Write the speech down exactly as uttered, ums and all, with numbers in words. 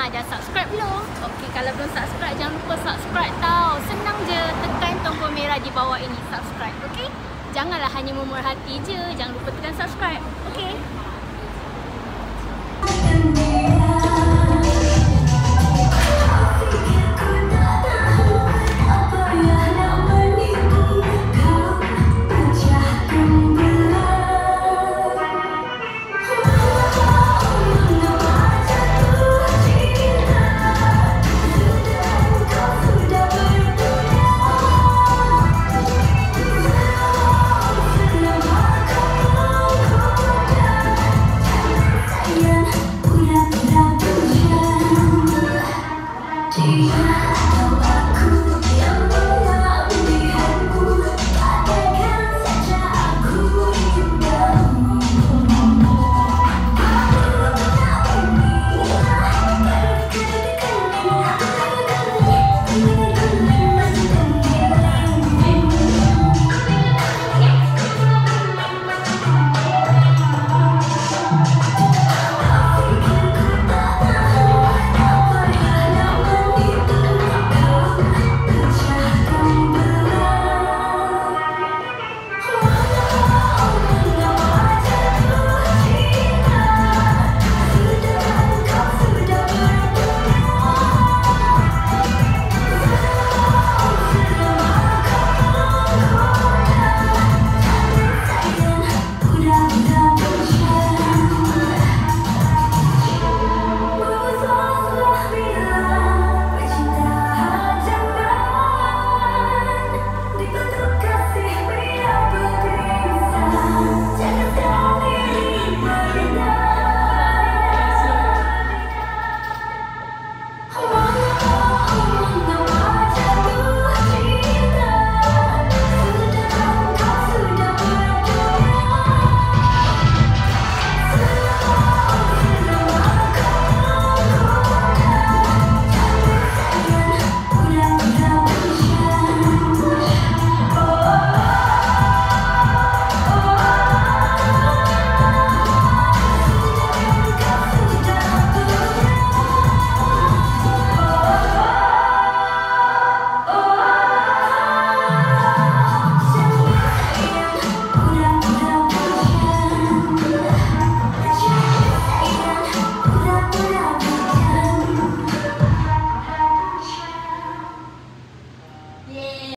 dah subscribe belum? Okey, kalau belum subscribe jangan lupa subscribe tau. Senang je, tekan tombol merah di bawah ini subscribe. Okey? Janganlah hanya memerhati je, jangan lupa tekan subscribe. Okey?